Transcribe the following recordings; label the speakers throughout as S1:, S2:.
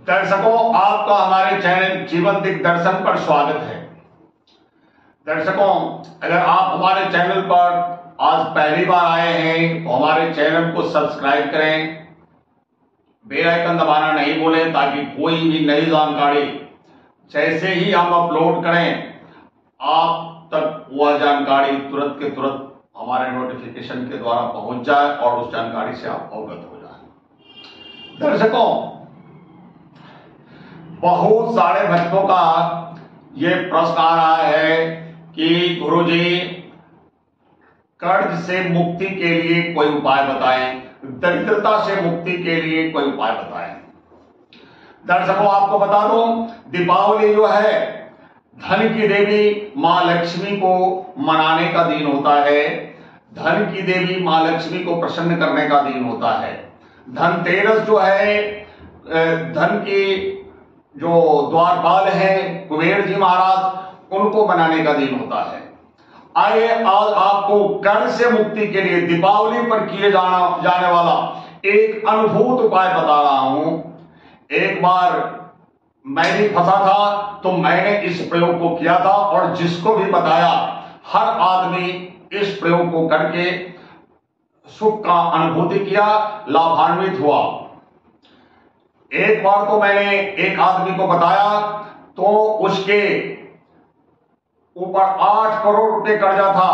S1: दर्शकों, आपका हमारे चैनल जीवन दिग्दर्शन पर स्वागत है। दर्शकों, अगर आप हमारे चैनल पर आज पहली बार आए हैं तो हमारे चैनल को सब्सक्राइब करें, बेल आइकन दबाना नहीं भूलें ताकि कोई भी नई जानकारी जैसे ही हम अपलोड करें आप तक वह जानकारी तुरंत के तुरंत हमारे नोटिफिकेशन के द्वारा पहुंच जाए और उस जानकारी से आप अवगत हो जाए। दर्शकों, बहुत सारे भक्तों का ये प्रश्न आ रहा है कि गुरुजी, कर्ज से मुक्ति के लिए कोई उपाय बताएं, दरिद्रता से मुक्ति के लिए कोई उपाय बताएं। दर्शकों, आपको बता दूं, दीपावली जो है धन की देवी मां लक्ष्मी को मनाने का दिन होता है। धन की देवी मां लक्ष्मी को प्रसन्न करने का दिन होता है। धनतेरस जो है धन की जो द्वारपाल है कुबेर जी महाराज, उनको बनाने का दिन होता है। आइए आज आपको कर्ज से मुक्ति के लिए दीपावली पर किए जाने वाला एक अनुभूत उपाय बता रहा हूं। एक बार मैं भी फंसा था तो मैंने इस प्रयोग को किया था और जिसको भी बताया हर आदमी इस प्रयोग को करके सुख का अनुभूति किया, लाभान्वित हुआ। एक बार तो मैंने एक आदमी को बताया तो उसके ऊपर 8 करोड़ रुपए कर्जा था,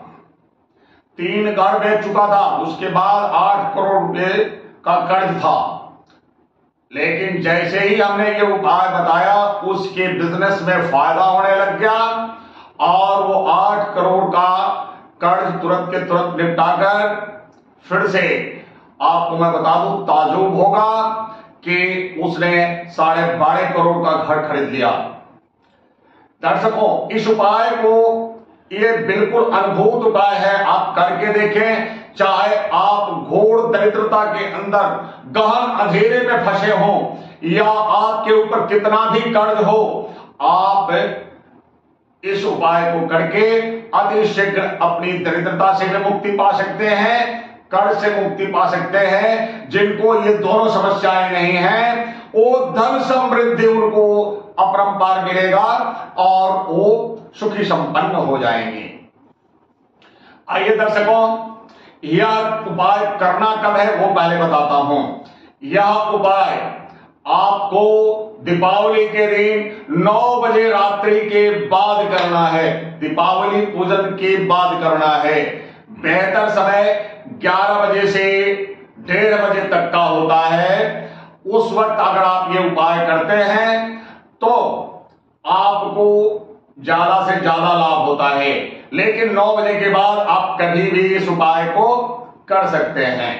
S1: 3 घर बेच चुका था, उसके बाद 8 करोड़ रुपए का कर्ज था। लेकिन जैसे ही हमने ये उपाय बताया उसके बिजनेस में फायदा होने लग गया और वो 8 करोड़ का कर्ज तुरंत के तुरंत निपटाकर फिर से, आपको मैं बता दूं, ताजुब होगा कि उसने 12.5 करोड़ का घर खरीद लिया। दर्शकों, इस उपाय को, ये बिल्कुल अद्भुत उपाय है, आप करके देखें। चाहे आप घोर दरिद्रता के अंदर गहन अंधेरे में फंसे हों या आपके ऊपर कितना भी कर्ज हो, आप इस उपाय को करके अति शीघ्र अपनी दरिद्रता से भी मुक्ति पा सकते हैं, कर्ज से मुक्ति पा सकते हैं। जिनको ये दोनों समस्याएं नहीं हैं वो धन समृद्धि उनको अपरंपार मिलेगा और वो सुखी संपन्न हो जाएंगे। आइए दर्शकों, यह उपाय करना कब है वो पहले बताता हूं। यह उपाय आपको दीपावली के दिन 9 बजे रात्रि के बाद करना है। दीपावली पूजन के बाद करना है। बेहतर समय 11 बजे से 1:30 बजे तक का होता है। उस वक्त अगर आप ये उपाय करते हैं तो आपको ज्यादा से ज्यादा लाभ होता है। लेकिन 9 बजे के बाद आप कभी भी इस उपाय को कर सकते हैं।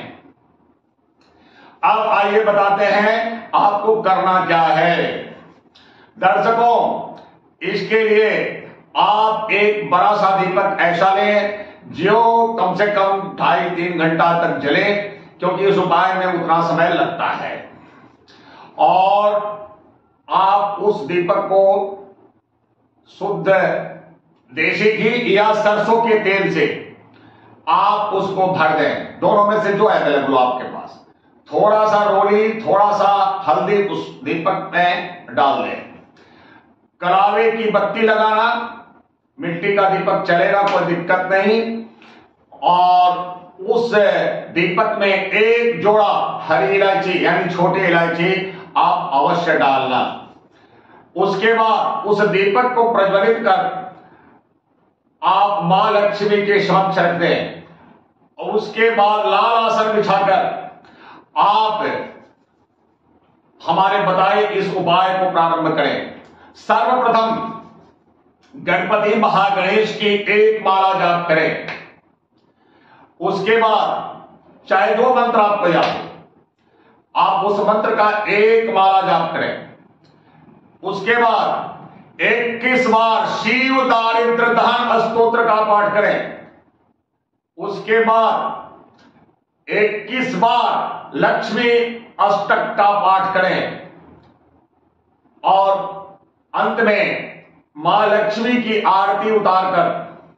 S1: अब आइए बताते हैं आपको करना क्या है। दर्शकों, इसके लिए आप एक बड़ा सा दीपक ऐसा लें जो कम से कम 2.5-3 घंटा तक जले, क्योंकि इस उपाय में उतना समय लगता है। और आप उस दीपक को शुद्ध देसी घी या सरसों के तेल से आप उसको भर दें, दोनों में से जो अवेलेबल हो आपके पास। थोड़ा सा रोली, थोड़ा सा हल्दी उस दीपक में डाल दें। कलावे की बत्ती लगाना, मिट्टी का दीपक चलेगा, कोई दिक्कत नहीं। और उस दीपक में एक जोड़ा हरी इलायची यानी छोटी इलायची आप अवश्य डालना। उसके बाद उस दीपक को प्रज्वलित कर आप मां लक्ष्मी के समक्ष रख दें और उसके बाद लाल आसन बिछाकर आप हमारे बताए इस उपाय को प्रारंभ करें। सर्वप्रथम गणपति महागणेश की एक माला जाप करें। उसके बाद चाहे जो मंत्र आपको याद हो, आप उस मंत्र का एक माला जाप करें। उसके बाद 21 बार शिव दारिद्र धन स्तोत्र का पाठ करें। उसके बाद 21 बार लक्ष्मी अष्टक का पाठ करें और अंत में मां लक्ष्मी की आरती उतारकर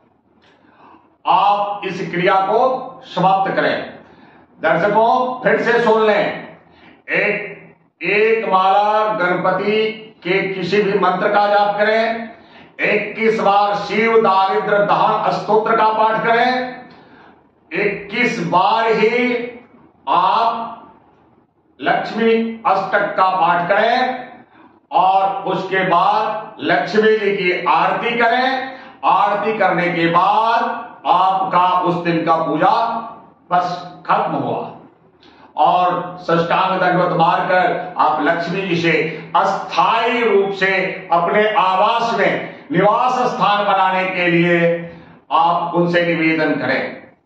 S1: आप इस क्रिया को समाप्त करें। दर्शकों, फिर से सुन लें। एक माला गणपति के किसी भी मंत्र का जाप करें, 21 बार शिव दारिद्र दहन स्तोत्र का पाठ करें, 21 बार ही आप लक्ष्मी अष्टक का पाठ करें और उसके बाद लक्ष्मी जी की आरती करें। आरती करने के बाद आपका उस दिन का पूजा बस खत्म हुआ और साष्टांग दंडवत मारकर आप लक्ष्मी जी से अस्थायी रूप से अपने आवास में निवास स्थान बनाने के लिए आप उनसे निवेदन करें।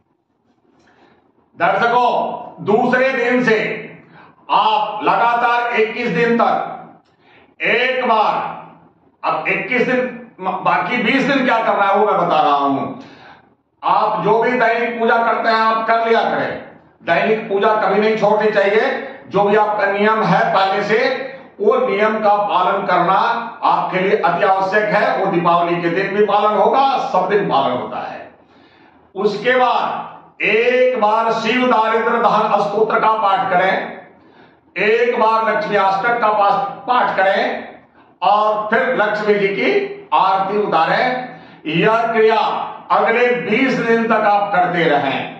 S1: दर्शकों, दूसरे दिन से आप लगातार 21 दिन तक एक बार, अब 21 दिन, बाकी 20 दिन क्या करना है वो मैं बता रहा हूं। आप जो भी दैनिक पूजा करते हैं आप कर लिया करें। दैनिक पूजा कभी नहीं छोड़नी चाहिए। जो भी आपका नियम है पहले से, वो नियम का पालन करना आपके लिए अति आवश्यक है। वो दीपावली के दिन भी पालन होगा, सब दिन पालन होता है। उसके बाद एक बार शिव दारिद्र दहन स्तोत्र का पाठ करें, एक बार लक्ष्मी अष्टक का पाठ करें और फिर लक्ष्मी जी की आरती उतारें। यह क्रिया अगले 20 दिन तक आप करते रहें।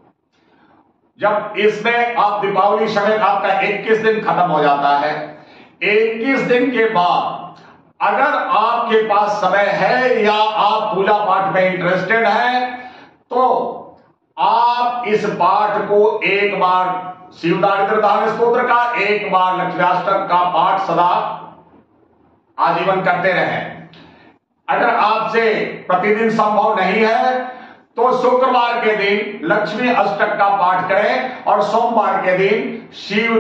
S1: जब इसमें आप दीपावली समय आपका 21 दिन खत्म हो जाता है, 21 दिन के बाद अगर आपके पास समय है या आप पूजा पाठ में इंटरेस्टेड हैं तो आप इस पाठ को एक बार शिव दारिद्र दहन स्तोत्र का, एक बार लक्ष्म्याष्टक का पाठ सदा आजीवन करते रहें। अगर आपसे प्रतिदिन संभव नहीं है तो शुक्रवार के दिन लक्ष्मी अष्टक का पाठ करें और सोमवार के दिन शिव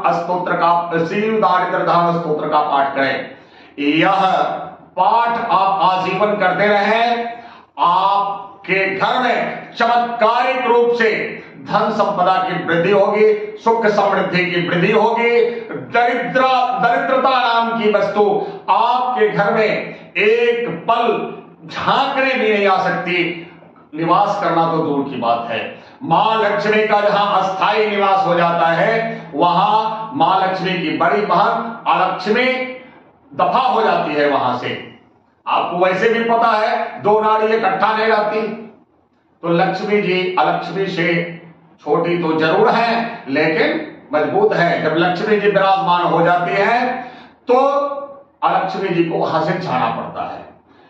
S1: दारिद्र दहन स्तोत्र का पाठ करें। यह पाठ आप आजीवन करते रहें। आपके घर में चमत्कारिक रूप से धन संपदा की वृद्धि होगी, सुख समृद्धि की वृद्धि होगी। दरिद्रता नाम की वस्तु आपके घर में एक पल झांकने भी नहीं आ सकती। निवास करना तो दूर की बात है। मां लक्ष्मी का जहां अस्थायी निवास हो जाता है वहां मां लक्ष्मी की बड़ी बहन अलक्ष्मी दफा हो जाती है वहां से। आपको वैसे भी पता है दो नाड़ी इकट्ठा नहीं रहती। तो लक्ष्मी जी अलक्ष्मी से छोटी तो जरूर है लेकिन मजबूत है। जब लक्ष्मी जी विराजमान हो जाती है तो अलक्ष्मी जी को वहां से जाना पड़ता है।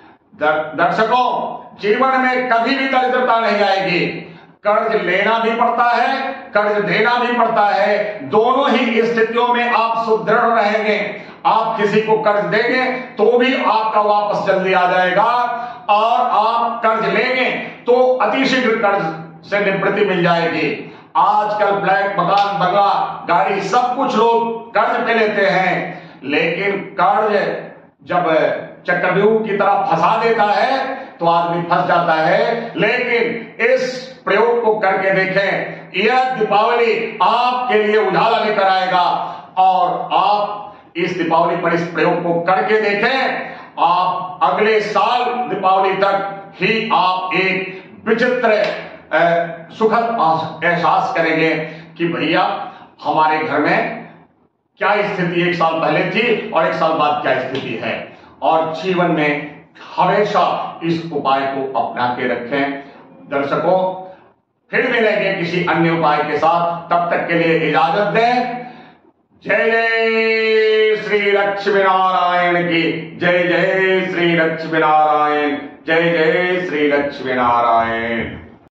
S1: दर्शकों, जीवन में कभी भी दरिद्रता नहीं आएगी। कर्ज लेना भी पड़ता है, कर्ज देना भी पड़ता है। दोनों ही स्थितियों में आप सुदृढ़ रहेंगे। आप किसी को कर्ज देंगे तो भी आपका वापस जल्दी आ जाएगा और आप कर्ज लेंगे तो अतिशीघ्र कर्ज से निवृत्ति मिल जाएगी। आजकल फ्लैट, मकान, बंगला, गाड़ी सब कुछ लोग कर्ज पे लेते हैं, लेकिन कर्ज जब चक्रव्यूह की तरह फंसा देता है तो आदमी फंस जाता है। लेकिन इस प्रयोग को करके देखें, यह दीपावली आपके लिए उजाला लेकर आएगा और आप इस दीपावली पर इस प्रयोग को करके देखें। आप अगले साल दीपावली तक ही आप एक विचित्र सुखद एहसास करेंगे कि भैया हमारे घर में क्या स्थिति एक साल पहले थी और एक साल बाद क्या स्थिति है। और जीवन में हमेशा इस उपाय को अपना के रखें। दर्शकों, फिर मिलेंगे किसी अन्य उपाय के साथ, तब तक के लिए इजाजत दें। जय जय श्री लक्ष्मी नारायण की जय। जय श्री लक्ष्मी नारायण, जय जय श्री लक्ष्मी नारायण।